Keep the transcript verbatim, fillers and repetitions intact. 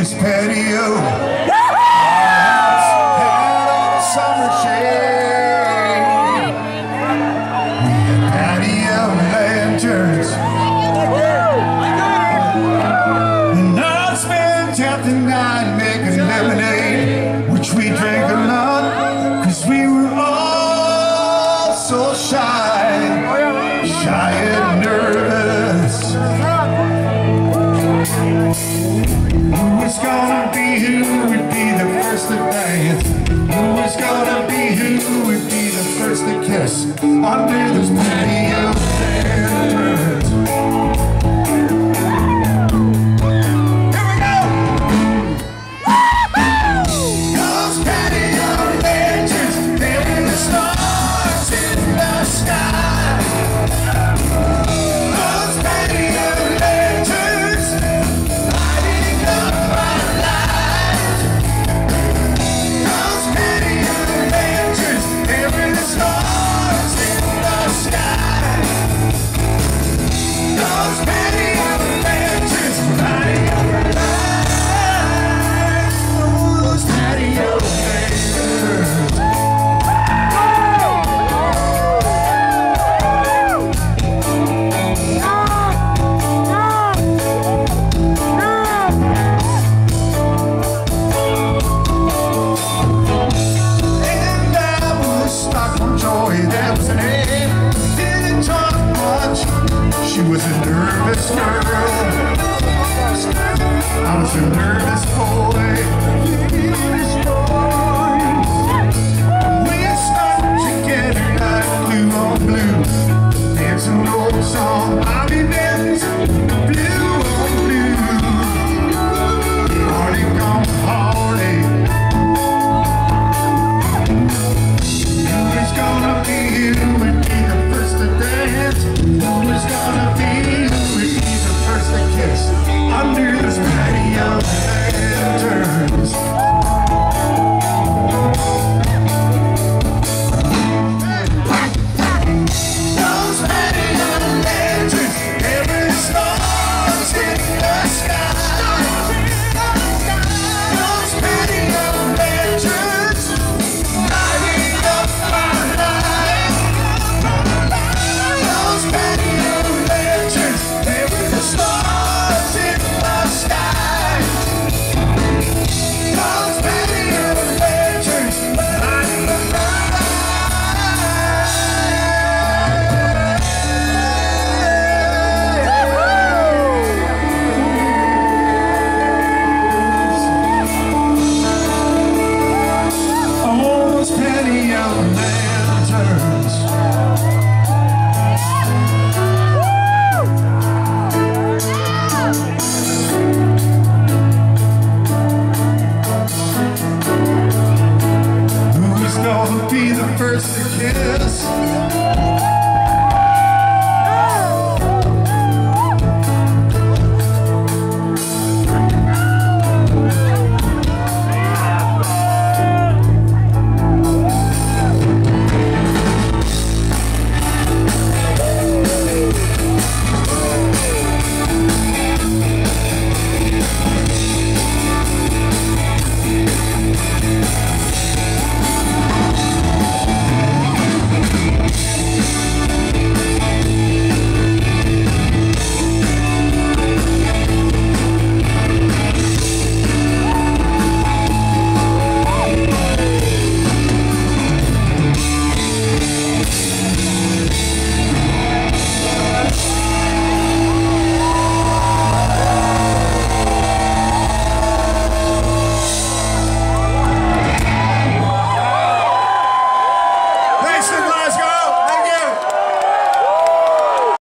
biggest patio. Summer shade. We had patio lanterns. And I'd spend half the night making lemonade, which we drank a lot, cause we were all so shy, shy and nervous. Who was gonna be, who would be the first to dance? Who was gonna be, who would be the first to kiss under those patio lanterns?